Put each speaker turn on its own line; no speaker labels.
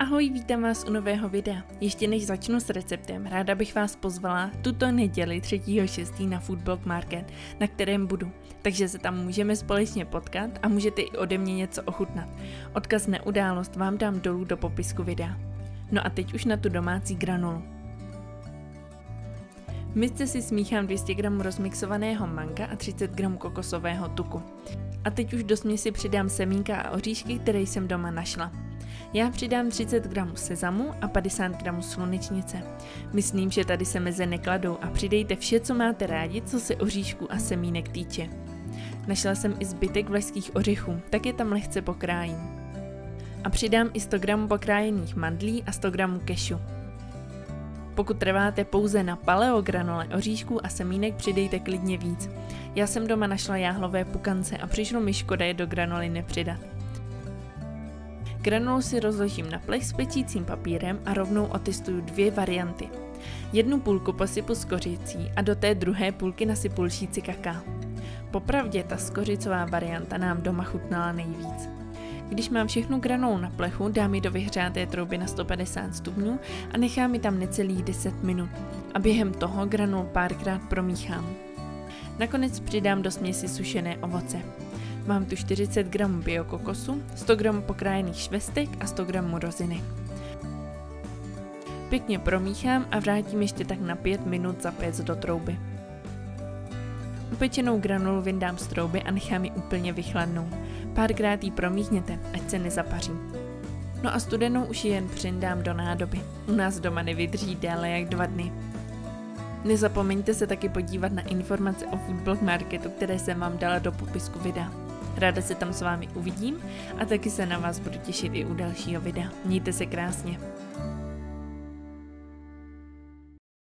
Ahoj, vítám vás u nového videa. Ještě než začnu s receptem, ráda bych vás pozvala tuto neděli 3.6. na Foodblog Market, na kterém budu. Takže se tam můžeme společně potkat a můžete i ode mě něco ochutnat. Odkaz na událost vám dám dolů do popisku videa. No a teď už na tu domácí granulu. V misce si smíchám 200 g rozmixovaného manga a 30 g kokosového tuku. A teď už do směsi přidám semínka a oříšky, které jsem doma našla. Já přidám 30 g sezamu a 50 g slunečnice. Myslím, že tady se meze nekladou a přidejte vše, co máte rádi, co se oříšku a semínek týče. Našla jsem i zbytek vlašských ořechů, tak je tam lehce pokrájím. A přidám i 100 g pokrájených mandlí a 100 g kešu. Pokud trváte pouze na paleogranole oříšků a semínek, přidejte klidně víc. Já jsem doma našla jáhlové pukance a přišlo mi škoda je do granoly nepřidat. Granulu si rozložím na plech s pečícím papírem a rovnou otestuju dvě varianty. Jednu půlku posypu s kořicí a do té druhé půlky nasypu lžíci kaká. Popravdě ta skořicová varianta nám doma chutnala nejvíc. Když mám všechnu granulu na plechu, dám ji do vyhřáté trouby na 150 stupňů a nechám ji tam necelých 10 minut. A během toho granul párkrát promíchám. Nakonec přidám do směsi sušené ovoce. Mám tu 40 g biokokosu, 100 g pokrájených švestek a 100 g rozinek. Pěkně promíchám a vrátím ještě tak na 5 minut zapéct do trouby. Upečenou granulu vyndám z trouby a nechám ji úplně vychladnout. Párkrát ji promíchněte, ať se nezapaří. No a studenou už ji jen přindám do nádoby. U nás doma nevydrží déle jak 2 dny. Nezapomeňte se taky podívat na informace o Foodblog Marketu, které jsem vám dala do popisku videa. Ráda se tam s vámi uvidím a taky se na vás budu těšit i u dalšího videa. Mějte se krásně.